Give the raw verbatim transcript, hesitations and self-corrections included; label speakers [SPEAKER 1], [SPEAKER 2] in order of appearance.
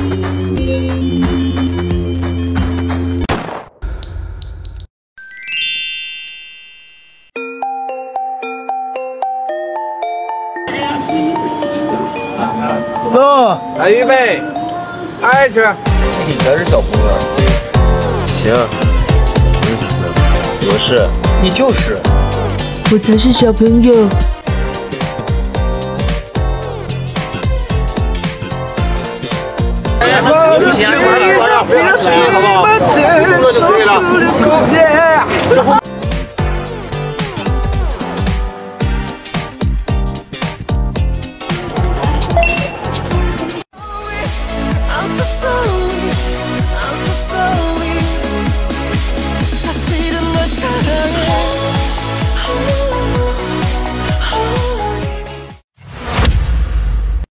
[SPEAKER 1] 走，来预备，开始。
[SPEAKER 2] 你才是小朋友。行，没啥的。我是，你就是。
[SPEAKER 3] 我才是小朋友。
[SPEAKER 1] 不行，不要让不要让出去，好不好？动作就可以了。